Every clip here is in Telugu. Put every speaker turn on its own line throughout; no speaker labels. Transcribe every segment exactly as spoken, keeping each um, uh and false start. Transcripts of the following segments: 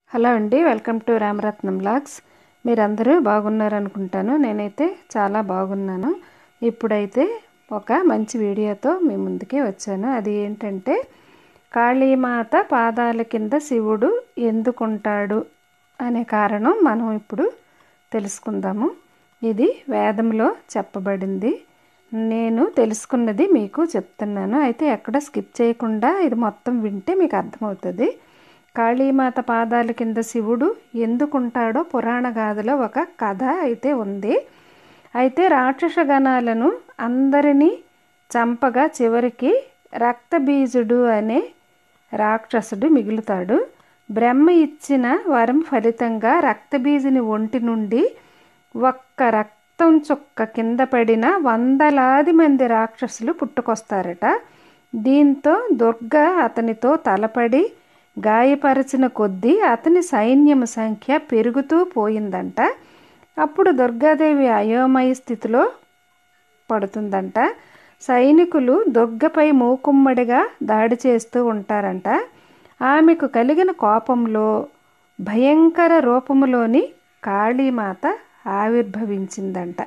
హలో అండి, వెల్కమ్ టు రమారత్నం వ్లాగ్స్. మీరందరూ బాగున్నారు అనుకుంటాను. నేనైతే చాలా బాగున్నాను. ఇప్పుడైతే ఒక మంచి వీడియోతో మీ ముందుకి వచ్చాను. అది ఏంటంటే కాళీమాత పాదాల కింద శివుడు ఎందుకుంటాడు అనే కారణం మనం ఇప్పుడు తెలుసుకుందాము. ఇది వేదంలో చెప్పబడింది. నేను తెలుసుకున్నది మీకు చెప్తున్నాను. అయితే ఎక్కడ స్కిప్ చేయకుండా ఇది మొత్తం వింటే మీకు అర్థమవుతుంది. కాళీమాత పాదాల కింద శివుడు ఎందుకుంటాడో పురాణ గాథలో ఒక కథ అయితే ఉంది. అయితే రాక్షస గణాలను అందరినీ చంపగా చివరికి రక్తబీజుడు అనే రాక్షసుడు మిగులుతాడు. బ్రహ్మ ఇచ్చిన వరం ఫలితంగా రక్తబీజుని ఒంటి నుండి ఒక్క రక్తం చుక్క కింద పడిన వందలాది మంది రాక్షసులు పుట్టుకొస్తారట. దీంతో దుర్గ అతనితో తలపడి గాయపరిచిన కొద్దీ అతని సైన్యం సంఖ్య పెరుగుతూ పోయిందంట. అప్పుడు దుర్గాదేవి అయోమయ స్థితిలో పడుతుందంట. సైనికులు దుర్గపై మూకుమ్మడిగా దాడి చేస్తూ ఉంటారంట. ఆమెకు కలిగిన కోపంలో భయంకర రూపంలోని కాళీమాత ఆవిర్భవించిందంట.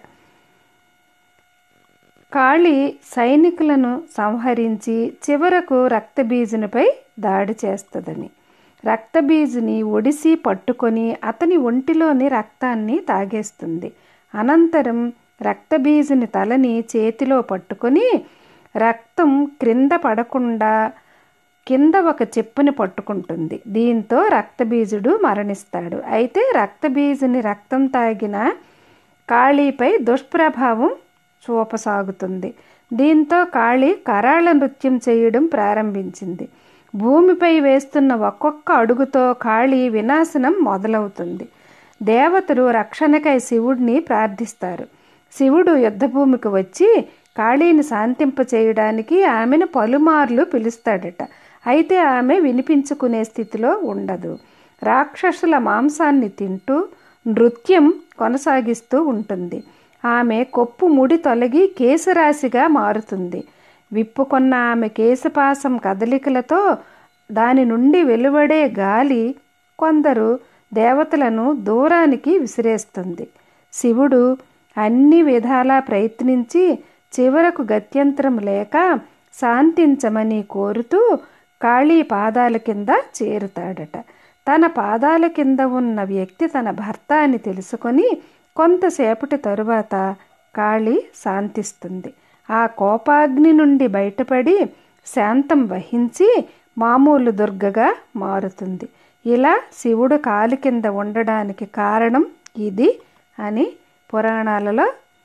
కాళీ సైనికులను సంహరించి చివరకు రక్తబీజునిపై దాడి చేస్తుందని, రక్తబీజుని ఒడిసి పట్టుకొని అతని ఒంటిలోని రక్తాన్ని తాగేస్తుంది. అనంతరం రక్తబీజుని తలని చేతిలో పట్టుకొని రక్తం క్రింద పడకుండా కింద ఒక చెప్పుని పట్టుకుంటుంది. దీంతో రక్తబీజుడు మరణిస్తాడు. అయితే రక్తబీజుని రక్తం తాగిన కాళీపై దుష్ప్రభావం చూపసాగుతుంది. దీంతో కాళీ కరాళ నృత్యం చేయడం ప్రారంభించింది. భూమిపై వేస్తున్న ఒక్కొక్క అడుగుతో కాళీ వినాశనం మొదలవుతుంది. దేవతలు రక్షణకై శివుడిని ప్రార్థిస్తారు. శివుడు యుద్ధభూమికి వచ్చి కాళీని శాంతింప చేయడానికి ఆమెను పలుమార్లు పిలుస్తాడట. అయితే ఆమె వినిపించుకునే స్థితిలో ఉండదు. రాక్షసుల మాంసాన్ని తింటూ నృత్యం కొనసాగిస్తూ ఉంటుంది. ఆమె కొప్పు ముడి తొలగి కేశరాశిగా మారుతుంది. విప్పుకొన్న ఆమె కేశపాసం కదలికలతో దాని నుండి వెలువడే గాలి కొందరు దేవతలను దూరానికి విసిరేస్తుంది. శివుడు అన్ని విధాలా ప్రయత్నించి చివరకు గత్యంతరం లేక శాంతించమని కోరుతూ కాళీ పాదాల కింద చేరుతాడట. తన పాదాల కింద ఉన్న వ్యక్తి తన భర్త అని తెలుసుకొని కొంతసేపటి తరువాత కాళీ శాంతిస్తుంది. ఆ కోపాగ్ని నుండి బయటపడి శాంతం వహించి మామూలు దుర్గగా మారుతుంది. ఇలా శివుడు కాలి కింద ఉండడానికి కారణం ఇది అని పురాణాలలో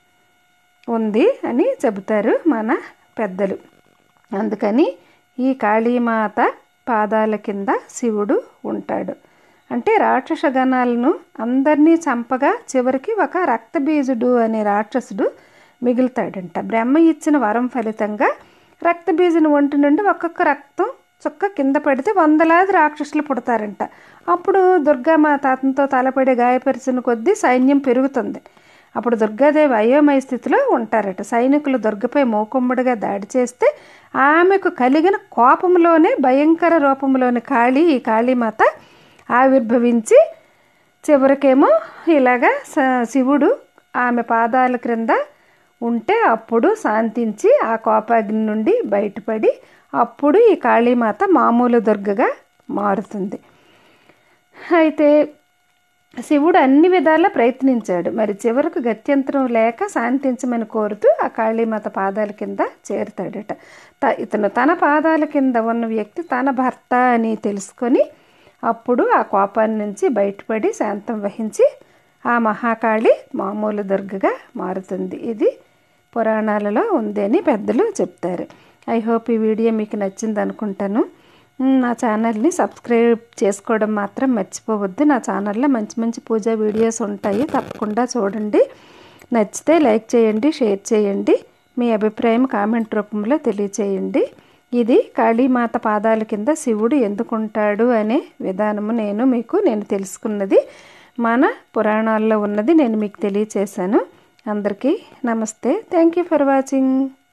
ఉంది అని చెబుతారు మన పెద్దలు. అందుకని ఈ కాళీమాత పాదాల కింద శివుడు ఉంటాడు. అంటే రాక్షస గణాలను అందరినీ చంపగా చివరికి ఒక రక్తబీజుడు అనే రాక్షసుడు మిగులుతాడంట. బ్రహ్మ ఇచ్చిన వరం ఫలితంగా రక్తబీజుని ఒంటి నుండి ఒక్కొక్క రక్తం చుక్క కింద పడితే వందలాది రాక్షసులు పుడతారంట. అప్పుడు దుర్గామాత అతనితో తలపడి గాయపరిచిన కొద్దీ సైన్యం పెరుగుతుంది. అప్పుడు దుర్గాదేవి అయోమయ స్థితిలో ఉంటారట. సైనికులు దుర్గపై మూకుమ్మడిగా దాడి చేస్తే ఆమెకు కలిగిన కోపంలోనే భయంకర రూపంలోని కాళీ ఈ కాళీమాత ఆవిర్భవించి చివరికేమో ఇలాగా శివుడు ఆమె పాదాల క్రింద ఉంటే అప్పుడు శాంతించి ఆ కోపాగ్ని నుండి బయటపడి అప్పుడు ఈ కాళీమాత మామూలు దుర్గగా మారుతుంది. అయితే శివుడు అన్ని విధాలా ప్రయత్నించాడు. మరి చివరకు గత్యంతరం లేక శాంతించమని కోరుతూ ఆ కాళీమాత పాదాల కింద చేరుతాడట. త ఇతను తన పాదాల కింద ఉన్న వ్యక్తి తన భర్త అని తెలుసుకొని అప్పుడు ఆ కోపాన్ని నుంచి బయటపడి శాంతం వహించి ఆ మహాకాళి మామూలు దుర్గగా మారుతుంది. ఇది పురాణాలలో ఉందని పెద్దలు చెప్తారు. ఐ హోప్ ఈ వీడియో మీకు నచ్చింది అనుకుంటాను. నా ఛానల్ని సబ్స్క్రైబ్ చేసుకోవడం మాత్రం మర్చిపోవద్దు. నా ఛానల్లో మంచి మంచి పూజా వీడియోస్ ఉంటాయి, తప్పకుండా చూడండి. నచ్చితే లైక్ చేయండి, షేర్ చేయండి, మీ అభిప్రాయం కామెంట్ రూపంలో తెలియచేయండి. ఇది కాళీమాత పాదాల కింద శివుడు ఎందుకుంటాడు అనే విధానము నేను మీకు నేను తెలుసుకున్నది మన పురాణాల్లో ఉన్నది నేను మీకు తెలియచేశాను. అందరికీ నమస్తే. Thank you for watching.